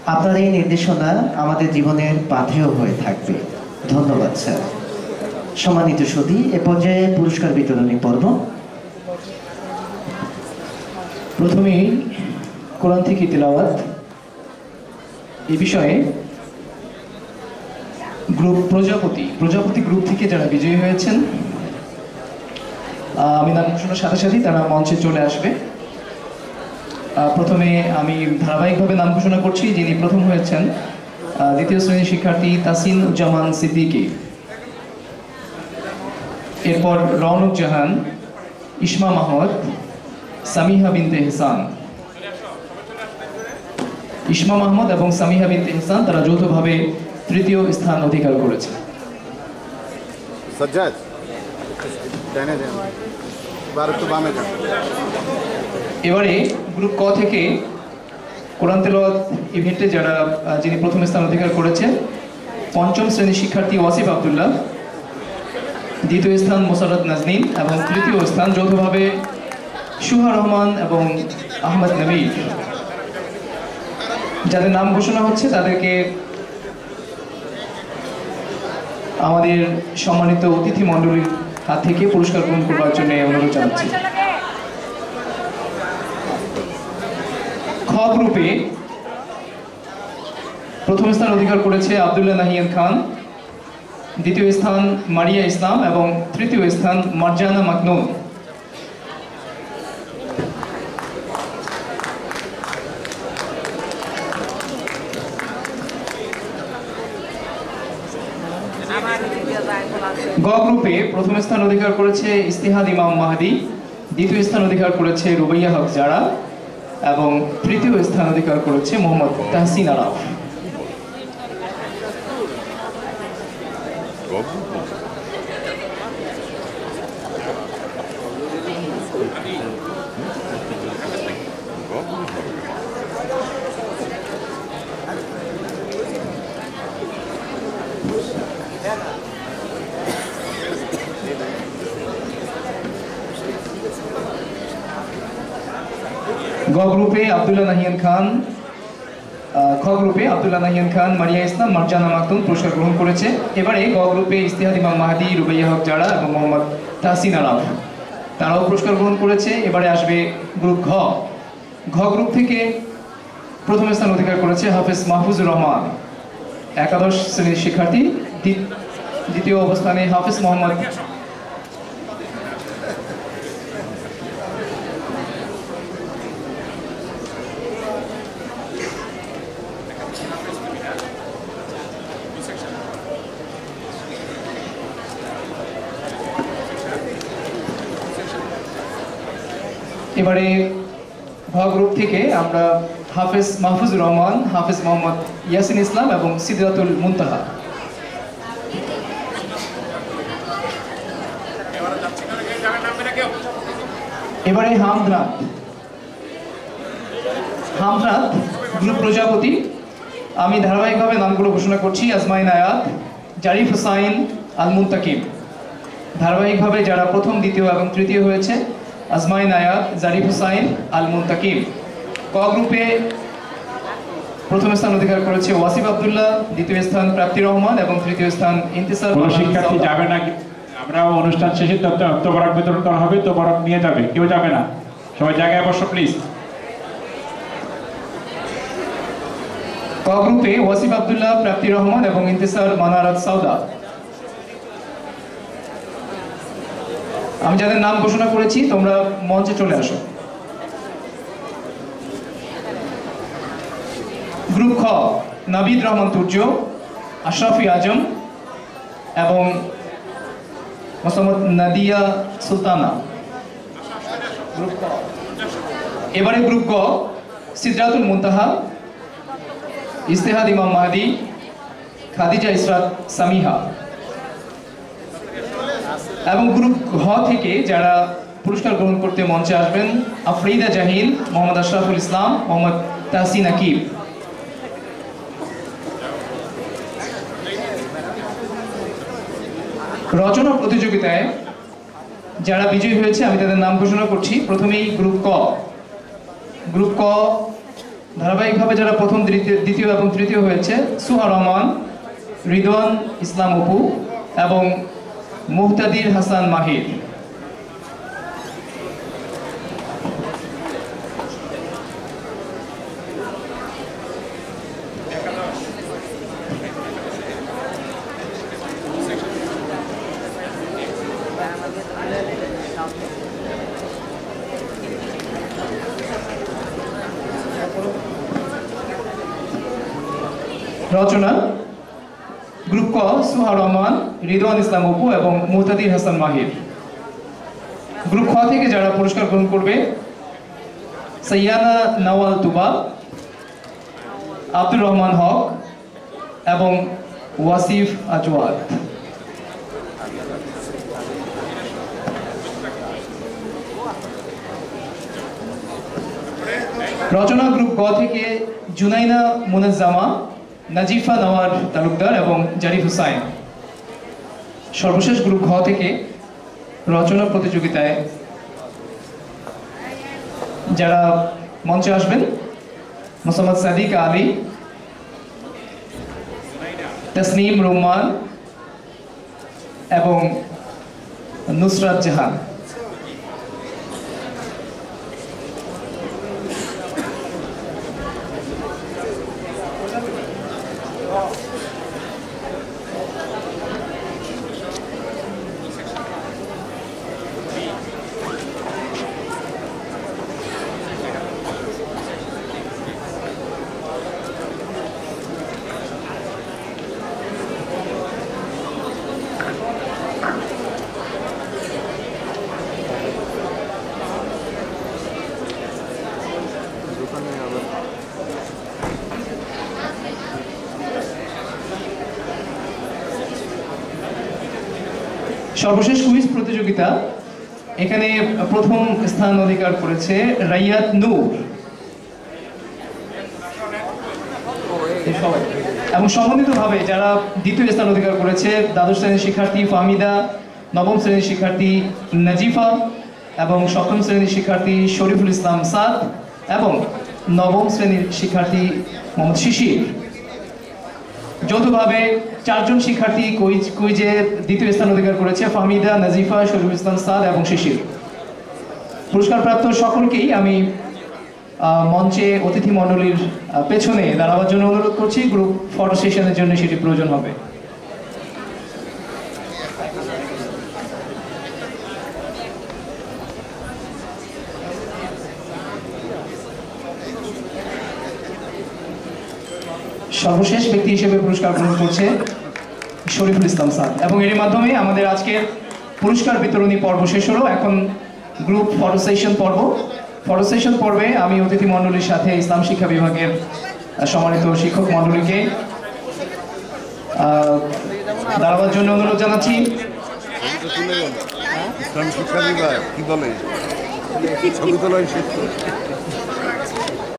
আপনার এই নির্দেশনা আমাদের জীবনের পাথেয় হয়ে থাকবে। ধন্যবাদ স্যার। সম্মানিত সুধী, এ পর্যায়ে পুরস্কার বিতরণী পর্ব। প্রথমেই কোরআন থেকে তিলাওয়াত এই বিষয়ে গ্রুপ প্রজাপতি গ্রুপ থেকে যারা বিজয়ী হয়েছেন আমি নাম ঘোষণার সাথে সাথেই তারা মঞ্চে চলে আসবে। প্রথমে আমি ধারাবাহিকভাবে নাম ঘোষণা করছি। যিনি প্রথম হয়েছেন দ্বিতীয় শ্রেণীর শিক্ষার্থী তাসিন উজ্জামান সিদ্দিকী, এরপর রৌনক জাহান, ইসমা মাহমদ, সামিহা বিনতে এহসান। ইসমা মাহমুদ এবং সামিহা বিনতে এহসান তারা যৌথভাবে তৃতীয় স্থান অধিকার করেছে। এবারে গ্রুপ ক থেকে কোরআন তেলাওয়াত ইভেন্টে যিনি প্রথম স্থান অধিকার করেছে পঞ্চম শ্রেণীর শিক্ষার্থী ওয়াসিফ আব্দুল্লাহ, দ্বিতীয় স্থান মোসাররত নাজনীন এবং তৃতীয় স্থান যৌথভাবে সুহা রহমান এবং আহমদ নবী। যাদের নাম ঘোষণা হচ্ছে তাদেরকে আমাদের সম্মানিত অতিথি মণ্ডলীর হাত থেকে পুরস্কার গ্রহণ করবার জন্য অনুরোধ জানাচ্ছি। খ গ্রুপে প্রথম স্থান অধিকার করেছে আব্দুল্লাহ নাহিয়ান খান, দ্বিতীয় স্থান মারিয়া ইসলাম এবং তৃতীয় স্থান মারজানা মাকনুন। গ গ্রুপে প্রথম স্থান অধিকার করেছে ইস্তিহাদ ইমাম মাহাদি, দ্বিতীয় স্থান অধিকার করেছে রুবাইয়া হক জারা এবং তৃতীয় স্থান অধিকার করেছে মোহাম্মদ তাহসিন আরাফ। গ গ্রুপে আব্দুল্লাহ নাহিয়ান খান, খ গ্রুপে আব্দুল্লাহ নাহিয়ান খান, মারিয়া ইসলাম, মারজানা মাকতুম পুরস্কার গ্রহণ করেছে। এবারে গ গ্রুপে ইস্তিহাদ ইমাম মাহাদি, রুবাইয়া হক জারা এবং মোহাম্মদ তাহসিন আরাফ তারাও পুরস্কার গ্রহণ করেছে। এবারে আসবে গ্রুপ ঘ। ঘ গ্রুপ থেকে প্রথম স্থান অধিকার করেছে হাফেজ মাহফুজুর রহমান, একাদশ শ্রেণীর শিক্ষার্থী। দ্বিতীয় অবস্থানে হাফেজ মোহাম্মদ এবারে ঘ গ্রুপ থেকে আমরা হাফেজ মাহফুজুর রহমান, হাফেজ মোহাম্মদ ইয়াসিন ইসলাম এবং সিদরাতুল মুনতাহা। এবারে হামদরাত গ্রুপ প্রজাপতি। আমি ধারাবাহিকভাবে নামগুলো ঘোষণা করছি। আজমাইন আয়াত, জারিফ হুসাইন, আল মুন্তাকিব। ধারাবাহিকভাবে যারা প্রথম, দ্বিতীয় এবং তৃতীয় হয়েছে আজমাইন আয়াত, জারিফ হুসাইন, আল মুন্তাকিব। ক গ্রুপে প্রথম স্থান অধিকার করেছে ওয়াসিফ আব্দুল্লাহ, দ্বিতীয় স্থান প্রাপ্তি রহমান এবং তৃতীয় স্থান ইন্তিসার। কোনো শিক্ষার্থী যাবে না, আমরা অনুষ্ঠান শেষে তবরক বিতরণ করা হবে, তবরক নিয়ে যাবে, কেউ যাবে না, সবাই জায়গায় বসো প্লিজ। ক গ্রুপে ওয়াসিফ আব্দুল্লাহ, প্রাপ্তি রহমান এবং ইন্তিসার মানারাত সাউদা। আমি যাদের নাম ঘোষণা করেছি তোমরা মঞ্চে চলে আসো। গ্রুপ খ নাবিদ রহমান তুর্য, আশরাফি আজম এবং মোসাম্মদ নাদিয়া সুলতানা। এবারে গ্রুপ গ সিদরাতুল মুনতাহা, ইস্তেহাদ ইমাম মাহাদি, খাদিজা ইসরাত সামিহা। এবং গ্রুপ ঘ থেকে যারা পুরস্কার গ্রহণ করতে মঞ্চে আসবেন আফরিদা জাহিন, মোহাম্মদ আশরাফুল ইসলাম, মোহাম্মদ তাহসিন আকিব। রচনা প্রতিযোগিতায় যারা বিজয়ী হয়েছে আমি তাদের নাম ঘোষণা করছি। প্রথমেই গ্রুপ ক ধারাবাহিকভাবে যারা প্রথম দ্বিতীয় এবং তৃতীয় হয়েছে সুহা রহমান, রিদওয়ান ইসলাম অপু এবং মুহতাদির হাসান মাহির। রচনা গ্রুপ ক সুহা রহমান, রিদওয়ান ইসলাম অপু এবং মুহতাদির হাসান মাহির। গ্রুপ খ থেকে যারা পুরস্কার গ্রহণ করবে সৈয়ানা নওয়াল তুবা, আব্দুর রহমান হক এবং ওয়াসিফ আজওয়াদ। রচনা গ্রুপ গ থেকে জুনাইনা মুনাজ্জামা, নাজিফা নওয়ার তালুকদার এবং জারিফ হুসাইন। সর্বশেষ গ্রুপ ঘ থেকে রচনা প্রতিযোগিতায় যারা মঞ্চে আসবেন মোসাম্মদ সাদিক আলী, তসনিম রুমান এবং নুসরাত জাহান। সর্বশেষ কুইজ প্রতিযোগিতা, এখানে প্রথম স্থান অধিকার করেছে রাইয়াত নূর এবং সমন্বিতভাবে যারা দ্বিতীয় স্থান অধিকার করেছে দ্বাদশ শ্রেণীর শিক্ষার্থী ফাহমিদা, নবম শ্রেণীর শিক্ষার্থী নাজিফা এবং সপ্তম শ্রেণীর শিক্ষার্থী শরীফুল ইসলাম সাদ এবং নবম শ্রেণীর শিক্ষার্থী মোহাম্মদ শিশির। যৌথভাবে চারজন শিক্ষার্থী কুইজে দ্বিতীয় স্থান অধিকার করেছে ফাহমিদা, নাজিফা, শরীফুল ইসলাম সাদ এবং শিশির। পুরস্কারপ্রাপ্ত সকলকেই আমি মঞ্চে অতিথি মণ্ডলীর পেছনে দাঁড়াবার জন্য অনুরোধ করছি। গ্রুপ ফটো সেশনের জন্য সেটি প্রয়োজন হবে। সর্বশেষ ব্যক্তি হিসেবে পুরস্কার গ্রহণ করছে শরীফুল ইসলাম সাদ এবং এর মাধ্যমে আমাদের আজকের পুরস্কার বিতরণী পর্ব শেষ হলো। এখন গ্রুপ ফটো সেশন পর্ব। ফটো সেশন পর্বে আমি অতিথি মণ্ডলীর সাথে ইসলাম শিক্ষা বিভাগের সম্মানিত শিক্ষক মণ্ডলীকে দাঁড়াবার জন্য অনুরোধ জানাচ্ছি। ইসলাম শিক্ষা বিভাগ কি বলে ছবি তোলা